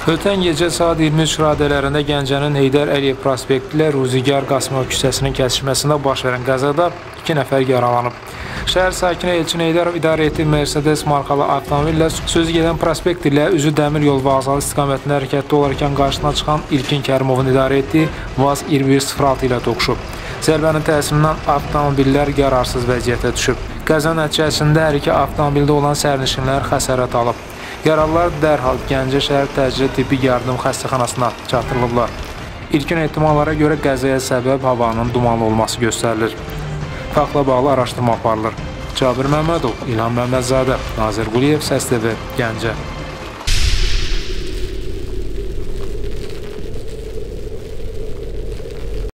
Ötən gecə saat 23 radələrində Gəncənin Heydər Əliyev prospekti ilə Ruzigar Qasımov küçəsinin kəsişməsində baş verən qəzada 2 nəfər yaralanıb. Şəhər sakini Elçin Heydərov idarə etdiyi Mercedes markalı avtomobillə sözü gedən prospekt ilə üzü dəmir yol vağzalı istiqamətində hərəkətdə olarkən qarşısına çıxan İlkin Kərimovun idarə etdiyi VAZ 2106 ilə toqquşub. Zərbənin təsirindən avtomobillər yararsız vəziyyətə düşüb. Qəza nəticəsində hər iki avtomobildə olan sərnişinlər xəsarət alıb. Yaralılar dərhal Gəncə şəhər təcili tibbi yardım xəstəxanasına çatdırılıblar. İlkin ehtimallara görə qəzaya səbəb havanın dumanlı olması göstərilir. Faktla bağlı araşdırma aparılır. Cabir Məmmədov, İlham Məmmədzadə, Nazir Quliyev, Səs TV, Gəncə.